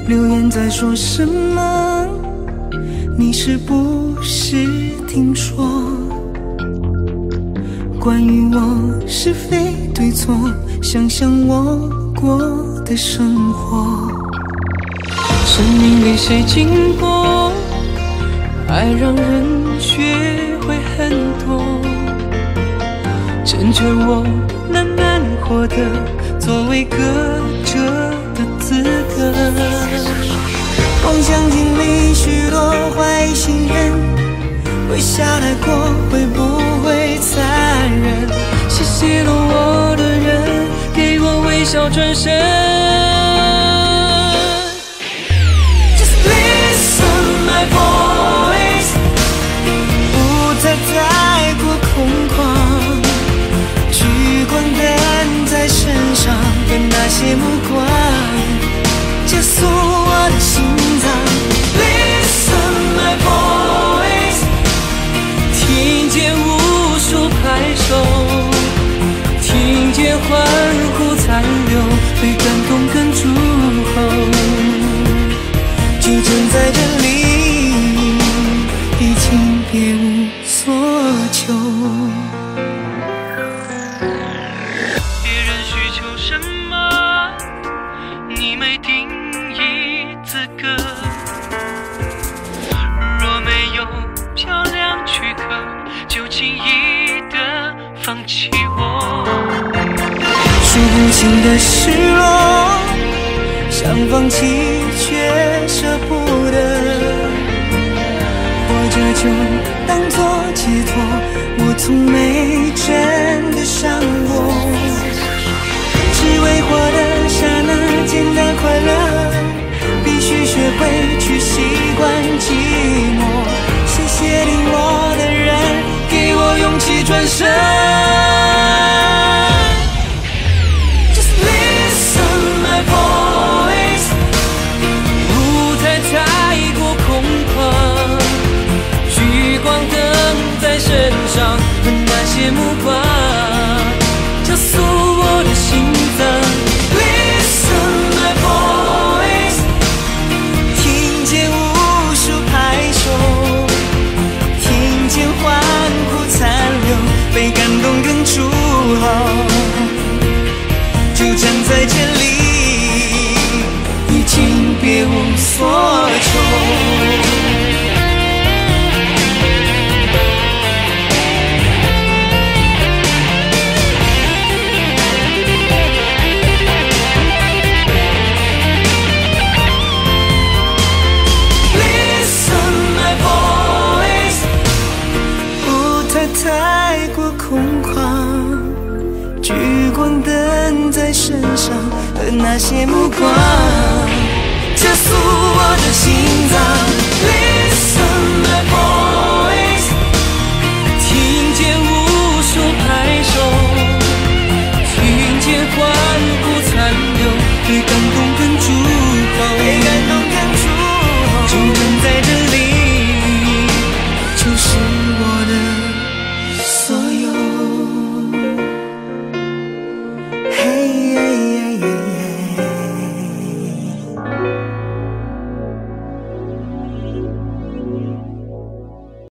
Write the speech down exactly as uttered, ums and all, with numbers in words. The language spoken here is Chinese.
留言在说什么？你是不是听说关于我是非对错？想想我过的生活。生命给谁经过？爱让人学会很多，成全我慢慢活得作为歌者的资格。梦想经历许多坏心人，会下来过会不会残忍？谢谢了我的人，给我微笑转身。Just listen my voice， 舞台太过空旷，聚光灯在身上，跟那些目光加速我的心脏。Listen my voice， 听见无数拍手，听见欢呼残留，被感动跟祝福，就站在这里，已经别无所求。别人需求什么，你没定义资格。若没有漂亮躯壳，就轻易的放弃我。数不清的失落，想放弃却舍不得，活着就当作解脱，我从没真的伤过。只为活的刹那简单快乐，必须学会去习惯寂寞。谢谢听我的人，给我勇气转身。Just listen my voice， 舞台太过空旷，聚光灯在身上，和那些目光加速我的心脏。Listen my voice， 听见无数拍手，听见欢呼残留，被感动跟祝福，就站在这里，已经别无所求。太过空旷，聚光灯在身上，和那些目光加速我的心脏。Listen my voice， 听见无数拍手，听见欢呼残留，被感动跟祝福。